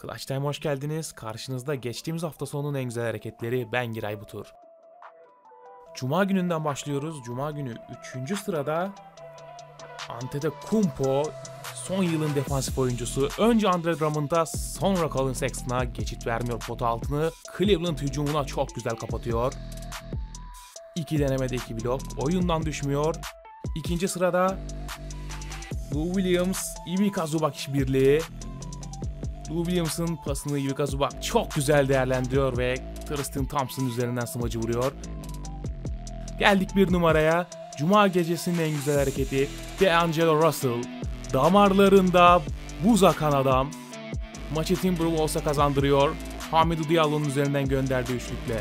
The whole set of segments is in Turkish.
Clutch Time hoş geldiniz. Karşınızda geçtiğimiz hafta sonunun en güzel hareketleri, ben Giray Butur. Cuma gününden başlıyoruz. Cuma günü 3. sırada Antetokounmpo, son yılın defansif oyuncusu. Önce Andre Drummond'a, sonra Colin Sexton'a geçit vermiyor pota altını. Cleveland hücumuna çok güzel kapatıyor. 2 denemede 2 blok. Oyundan düşmüyor. 2. sırada Lou Williams, Ivica Zubac işbirliği. Lou Williams'ın pasını Ivica Zubac çok güzel değerlendiriyor ve Tristan Thompson üzerinden smacı vuruyor. Geldik bir numaraya. Cuma gecesinin en güzel hareketi D'Angelo Russell. Damarlarında buz akan adam. Maçı Timberwolves'a kazandırıyor. Hamidou Diallo'nun üzerinden gönderdiği üçlükle.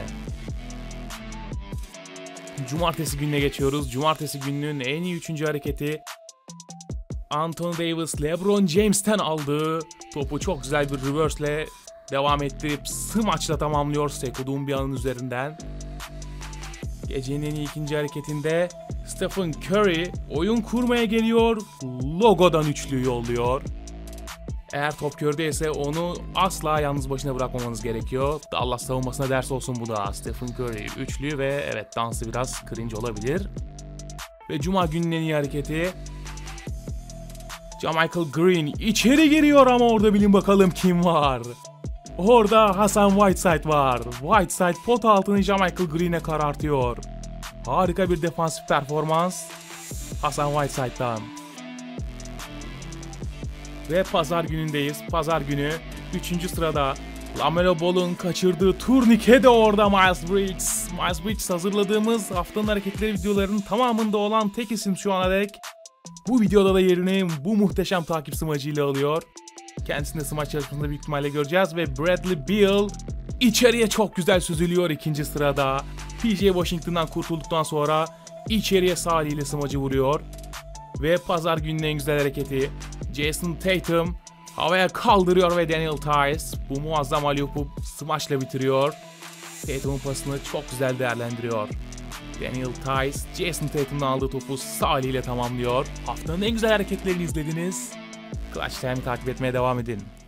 Cumartesi gününe geçiyoruz. Cumartesi gününün en iyi 3. hareketi Anthony Davis, LeBron James'ten aldığı topu çok güzel bir reverse ile devam ettirip smaçla tamamlıyor Sekou Doumbouya'nın üzerinden. Gecenin en iyi 2. hareketinde Stephen Curry oyun kurmaya geliyor, logodan üçlü yolluyor. Eğer top Curry'deyse onu asla yalnız başına bırakmamanız gerekiyor. Dallas savunmasına ders olsun bu da. Stephen Curry üçlü ve evet, dansı biraz cringe olabilir. Ve Cuma gününün en iyi hareketi JaMychal Green içeri giriyor ama orada bilin bakalım kim var. Orada Hassan Whiteside var. Whiteside pot altını JaMychal Green'e karartıyor. Harika bir defansif performans Hassan Whiteside'dan. Ve pazar günündeyiz. Pazar günü 3. sırada LaMelo Ball'un kaçırdığı turnike de orada Miles Bridges. Miles Bridges hazırladığımız haftanın hareketleri videolarının tamamında olan tek isim şu ana dek. Bu videoda da yerini bu muhteşem takip smacıyla alıyor. Kendisini de smaç yarışmasında büyük ihtimalle göreceğiz ve Bradley Beal içeriye çok güzel süzülüyor 2. sırada. PJ Washington'dan kurtulduktan sonra içeriye sağ eliyle smacı vuruyor. Ve pazar gününün en güzel hareketi Jason Tatum havaya kaldırıyor ve Daniel Theis bu muazzam alley-oop'u smaçla bitiriyor. Tatum'un pasını çok güzel değerlendiriyor. Daniel Theis, Jason Tatum'dan aldığı topu sağ eliyle tamamlıyor. Haftanın en güzel hareketlerini izlediniz. Clutch Time'ı takip etmeye devam edin.